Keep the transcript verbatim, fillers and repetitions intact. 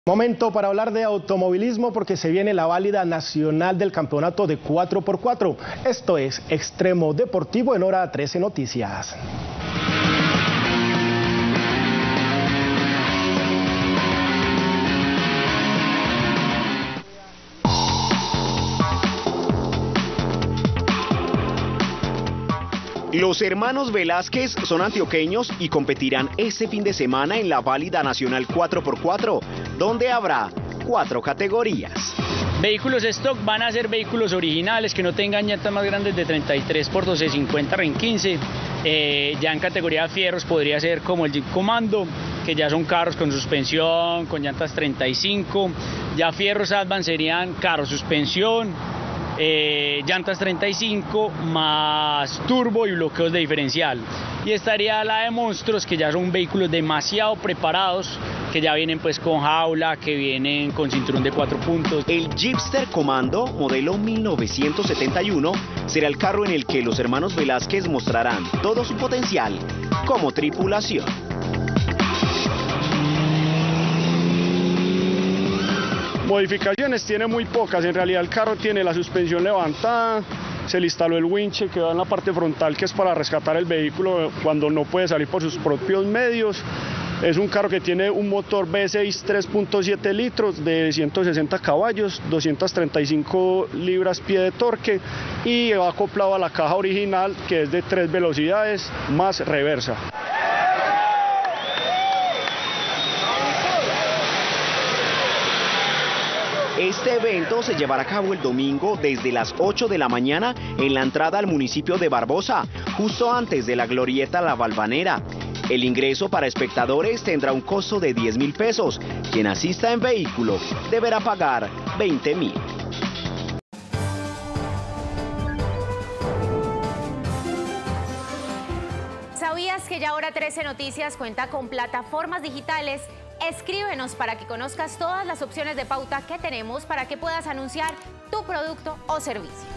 Momento para hablar de automovilismo porque se viene la válida nacional del campeonato de cuatro por cuatro. Esto es Extremo Deportivo en Hora trece Noticias. Los hermanos Velázquez son antioqueños y competirán este fin de semana en la válida nacional cuatro por cuatro, donde habrá cuatro categorías. Vehículos stock van a ser vehículos originales que no tengan llantas más grandes de treinta y tres por doce cincuenta REN quince. Eh, ya en categoría fierros podría ser como el Jeep Comando, que ya son carros con suspensión, con llantas treinta y cinco. Ya fierros Advance serían carros suspensión, Eh, llantas treinta y cinco más turbo y bloqueos de diferencial. Y estaría la de monstruos, que ya son vehículos demasiado preparados, que ya vienen pues con jaula, que vienen con cinturón de cuatro puntos. El Jeepster Comando modelo mil novecientos setenta y uno será el carro en el que los hermanos Velázquez mostrarán todo su potencial como tripulación. Modificaciones tiene muy pocas, en realidad el carro tiene la suspensión levantada, se le instaló el winch que va en la parte frontal, que es para rescatar el vehículo cuando no puede salir por sus propios medios. Es un carro que tiene un motor V seis tres punto siete litros de ciento sesenta caballos, doscientas treinta y cinco libras-pie de torque y va acoplado a la caja original, que es de tres velocidades más reversa. Este evento se llevará a cabo el domingo desde las ocho de la mañana en la entrada al municipio de Barbosa, justo antes de la glorieta La Valvanera. El ingreso para espectadores tendrá un costo de diez mil pesos. Quien asista en vehículo deberá pagar veinte mil. ¿Sabías que ya Hora trece Noticias cuenta con plataformas digitales? Escríbenos para que conozcas todas las opciones de pauta que tenemos para que puedas anunciar tu producto o servicio.